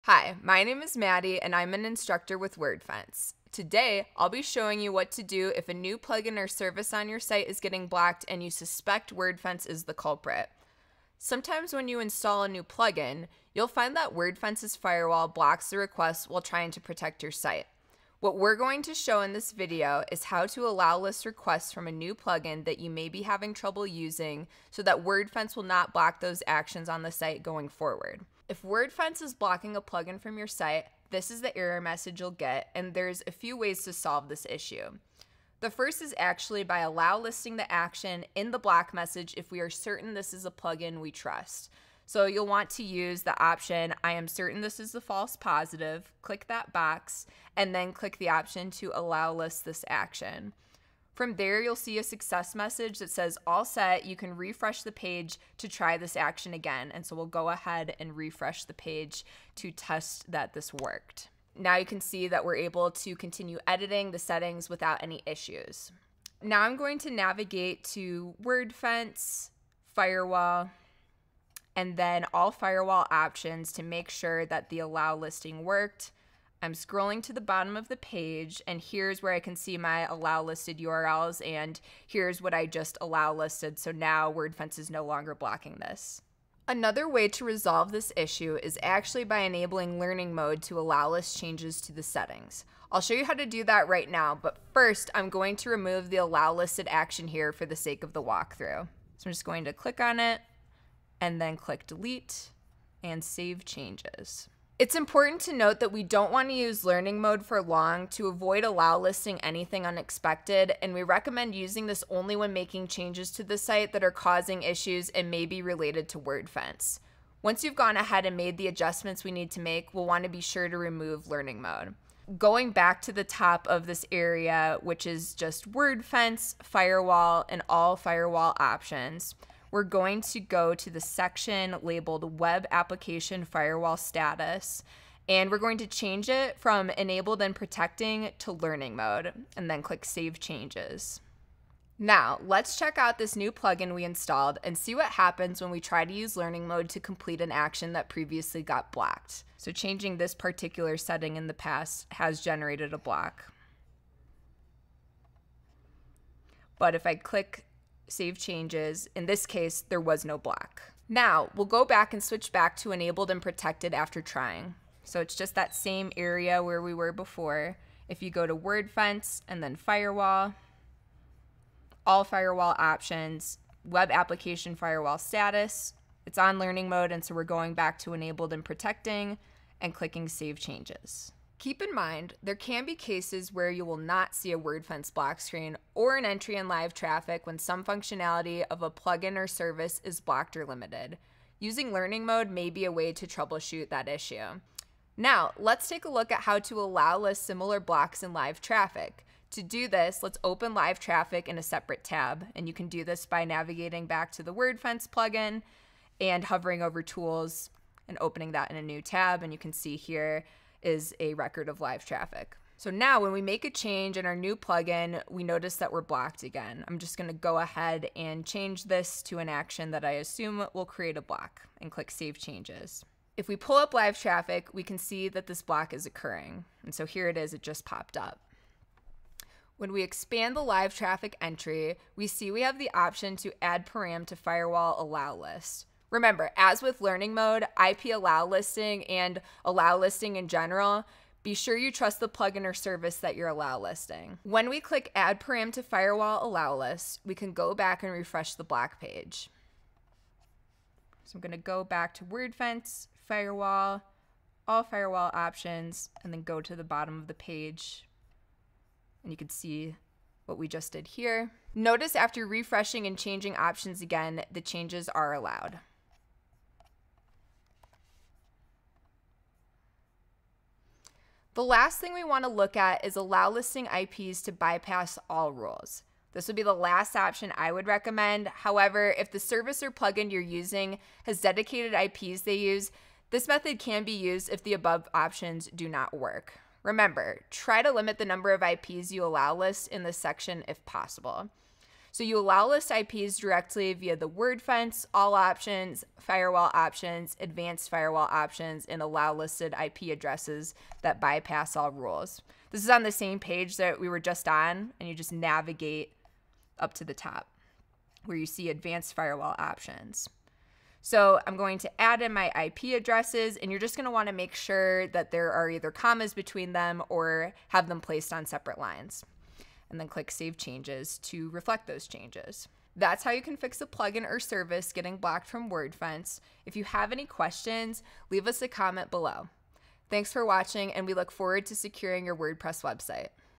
Hi, my name is Maddie and I'm an instructor with Wordfence. Today, I'll be showing you what to do if a new plugin or service on your site is getting blocked and you suspect Wordfence is the culprit. Sometimes when you install a new plugin, you'll find that Wordfence's firewall blocks the request while trying to protect your site. What we're going to show in this video is how to allow list requests from a new plugin that you may be having trouble using so that Wordfence will not block those actions on the site going forward. If Wordfence is blocking a plugin from your site, this is the error message you'll get, and there's a few ways to solve this issue. The first is actually by allow listing the action in the block message if we are certain this is a plugin we trust. So you'll want to use the option, I am certain this is the false positive, click that box, and then click the option to allow list this action. From there, you'll see a success message that says all set. You can refresh the page to try this action again. And so we'll go ahead and refresh the page to test that this worked. Now you can see that we're able to continue editing the settings without any issues. Now I'm going to navigate to Wordfence, Firewall, and then all firewall options to make sure that the allow listing worked. I'm scrolling to the bottom of the page, and here's where I can see my allow listed URLs, and here's what I just allow listed, so now Wordfence is no longer blocking this. Another way to resolve this issue is actually by enabling learning mode to allow list changes to the settings. I'll show you how to do that right now, but first I'm going to remove the allow listed action here for the sake of the walkthrough. So I'm just going to click on it, and then click delete, and save changes. It's important to note that we don't want to use learning mode for long to avoid allow listing anything unexpected, and we recommend using this only when making changes to the site that are causing issues and may be related to Wordfence. Once you've gone ahead and made the adjustments we need to make, we'll want to be sure to remove learning mode. Going back to the top of this area, which is just Wordfence, Firewall, and all firewall options, we're going to go to the section labeled Web Application Firewall Status, and we're going to change it from Enabled and Protecting to Learning Mode, and then click Save Changes. Now, let's check out this new plugin we installed and see what happens when we try to use Learning Mode to complete an action that previously got blocked. So changing this particular setting in the past has generated a block. But if I click Save Changes, in this case, there was no block. Now, we'll go back and switch back to Enabled and Protected after trying. So it's just that same area where we were before. If you go to Wordfence and then Firewall, all firewall options, Web Application Firewall Status, it's on Learning Mode, and so we're going back to Enabled and Protecting and clicking Save Changes. Keep in mind, there can be cases where you will not see a Wordfence block screen or an entry in live traffic when some functionality of a plugin or service is blocked or limited. Using learning mode may be a way to troubleshoot that issue. Now, let's take a look at how to allow list similar blocks in live traffic. To do this, let's open live traffic in a separate tab, and you can do this by navigating back to the Wordfence plugin and hovering over Tools and opening that in a new tab, and you can see here is a record of live traffic. So now when we make a change in our new plugin, we notice that we're blocked again. I'm just gonna go ahead and change this to an action that I assume will create a block and click Save Changes. If we pull up live traffic, we can see that this block is occurring. And so here it is, it just popped up. When we expand the live traffic entry, we see we have the option to add param to firewall allow list. Remember, as with learning mode, IP allow listing and allow listing in general, be sure you trust the plugin or service that you're allow listing. When we click Add Param to Firewall Allow List, we can go back and refresh the block page. So I'm going to go back to Wordfence, Firewall, all firewall options, and then go to the bottom of the page. And you can see what we just did here. Notice after refreshing and changing options again, the changes are allowed. The last thing we want to look at is allow listing IPs to bypass all rules. This would be the last option I would recommend. However, if the service or plugin you're using has dedicated IPs they use, this method can be used if the above options do not work. Remember, try to limit the number of IPs you allow list in this section if possible. So you allow list IPs directly via the Wordfence, all options, firewall options, advanced firewall options, and allow listed IP addresses that bypass all rules. This is on the same page that we were just on, and you just navigate up to the top where you see advanced firewall options. So I'm going to add in my IP addresses, and you're just going to want to make sure that there are either commas between them or have them placed on separate lines. And then click Save Changes to reflect those changes. That's how you can fix a plugin or service getting blocked from Wordfence. If you have any questions, leave us a comment below. Thanks for watching, and we look forward to securing your WordPress website.